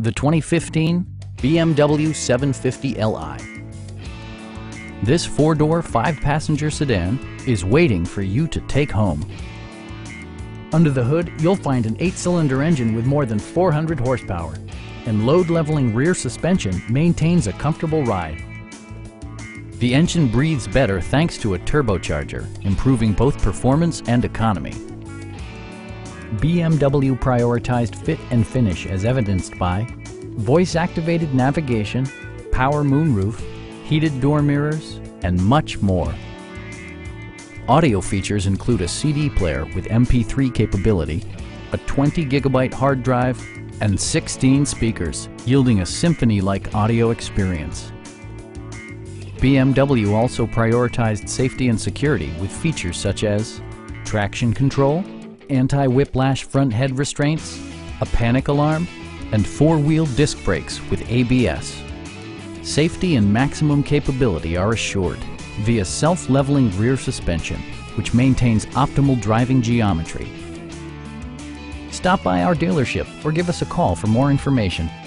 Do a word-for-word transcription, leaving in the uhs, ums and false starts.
the twenty fifteen B M W seven fifty L I. This four-door, five-passenger sedan is waiting for you to take home. Under the hood, you'll find an eight-cylinder engine with more than four hundred horsepower, and load-leveling rear suspension maintains a comfortable ride. The engine breathes better thanks to a turbocharger, improving both performance and economy. B M W prioritized fit and finish as evidenced by voice-activated navigation, power moonroof, heated door mirrors, and much more. Audio features include a C D player with M P three capability, a twenty gigabyte hard drive, and sixteen speakers, yielding a symphony-like audio experience. B M W also prioritized safety and security with features such as traction control, anti-whiplash front head restraints, a panic alarm, and four-wheel disc brakes with A B S. Safety and maximum capability are assured via self-leveling rear suspension, which maintains optimal driving geometry. Stop by our dealership or give us a call for more information.